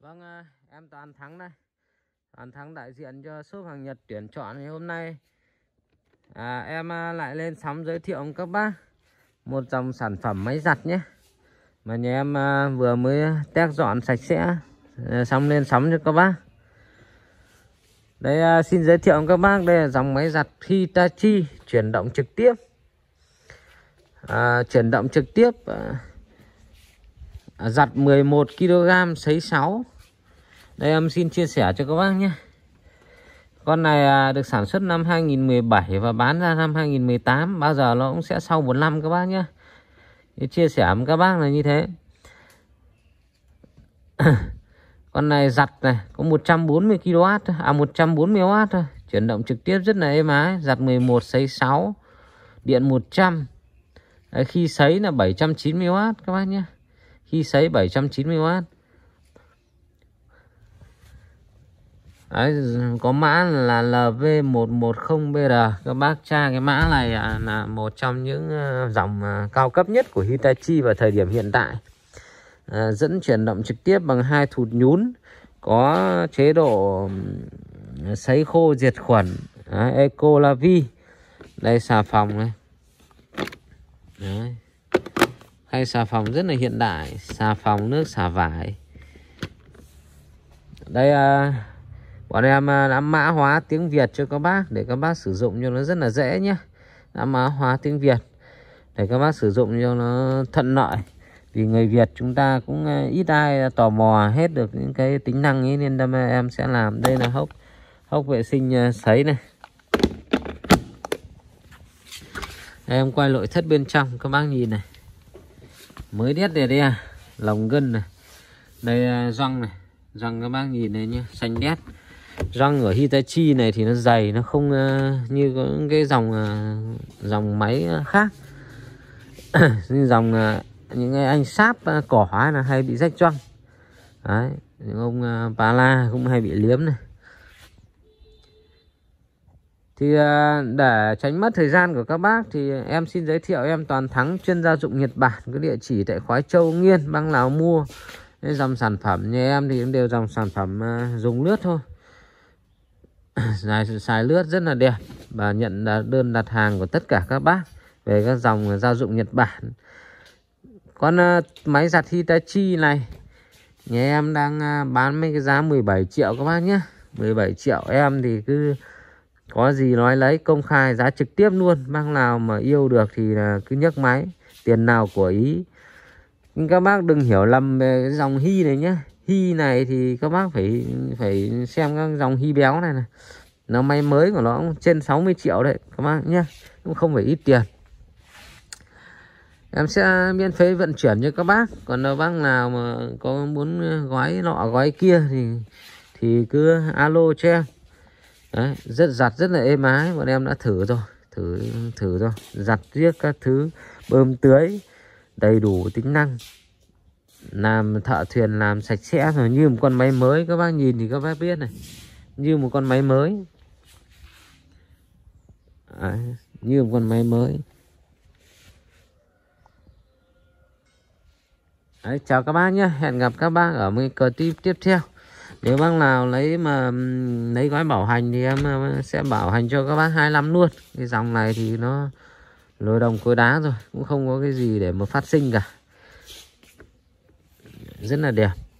Vâng, em Toàn Thắng đây. Toàn Thắng đại diện cho shop hàng Nhật tuyển chọn. Thì hôm nay em lại lên sóng giới thiệu với các bác một dòng sản phẩm máy giặt nhé. Mà nhà em vừa mới test dọn sạch sẽ xong lên sóng cho các bác. Đây, xin giới thiệu với các bác, đây là dòng máy giặt Hitachi chuyển động trực tiếp. Chuyển động trực tiếp, giặt 11 kg sấy 6. Đây em xin chia sẻ cho các bác nhé. Con này được sản xuất năm 2017 và bán ra năm 2018. Bao giờ nó cũng sẽ sau 1 năm các bác nhé. Thì chia sẻ với các bác là như thế. Con này giặt này có 140 kW, 140W thôi. Chuyển động trực tiếp rất là êm ái. Giặt 11 sấy 6, điện 100. Đấy, khi sấy là 790W các bác nhé. Khi sấy 790W. Đấy, có mã là LV110BR. Các bác tra cái mã này là một trong những dòng cao cấp nhất của Hitachi vào thời điểm hiện tại. Dẫn chuyển động trực tiếp bằng 2 thụt nhún, có chế độ sấy khô diệt khuẩn, Ecolavi. Đây xà phòng này. Đấy. Hay xà phòng rất là hiện đại, xà phòng nước xả vải. Đây bọn em đã mã hóa tiếng Việt cho các bác để các bác sử dụng cho nó rất là dễ nhé. Đã mã hóa tiếng Việt để các bác sử dụng cho nó thuận lợi. Vì người Việt chúng ta cũng ít ai tò mò hết được những cái tính năng ấy, nên em sẽ làm. Đây là hốc vệ sinh sấy này. Đây, em quay nội thất bên trong các bác nhìn này. Mới đét đây đây lồng gân này. Đây gioăng này, gioăng các bác nhìn này nhé, xanh đét. Gioăng ở Hitachi này thì nó dày, nó không như có cái dòng máy khác. Như dòng những anh sáp cỏ là hay bị rách gioăng. Đấy, những ông Pala cũng hay bị liếm này. Thì để tránh mất thời gian của các bác thì em xin giới thiệu em Toàn Thắng, chuyên gia dụng Nhật Bản, có địa chỉ tại Khoái Châu, Nghiên, bang nào mua. Cái dòng sản phẩm nhà em thì cũng đều dòng sản phẩm dùng lướt thôi. Xài lướt rất là đẹp. Và nhận đơn đặt hàng của tất cả các bác về các dòng gia dụng Nhật Bản. Con máy giặt Hitachi này nhà em đang bán mấy cái giá 17 triệu các bác nhé. 17 triệu em thì cứ có gì nói lấy, công khai giá trực tiếp luôn. Bác nào mà yêu được thì là cứ nhấc máy, tiền nào của ý. Nhưng các bác đừng hiểu lầm về cái dòng Hi này nhé. Hi này thì các bác phải xem các dòng Hi béo này này. Nó máy mới của nó cũng trên 60 triệu đấy các bác nhé. Cũng không phải ít tiền. Em sẽ miễn phí vận chuyển cho các bác. Còn nếu bác nào mà có muốn gói nọ gói kia thì cứ alo cho em. Đấy, giặt rất là êm ái. Bọn em đã thử rồi. Thử rồi. Giặt riết các thứ, bơm tưới đầy đủ tính năng. Làm thợ thuyền làm sạch sẽ rồi, như một con máy mới. Các bác nhìn thì các bác biết này, như một con máy mới. Đấy, như một con máy mới. Đấy, chào các bác nhé. Hẹn gặp các bác ở một clip tiếp theo. Nếu bác nào lấy gói bảo hành thì em sẽ bảo hành cho các bác 2 năm luôn. Cái dòng này thì nó lồi đồng cối đá rồi, cũng không có cái gì để mà phát sinh cả. Rất là đẹp.